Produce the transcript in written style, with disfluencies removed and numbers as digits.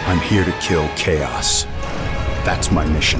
I'm here to kill chaos. That's my mission.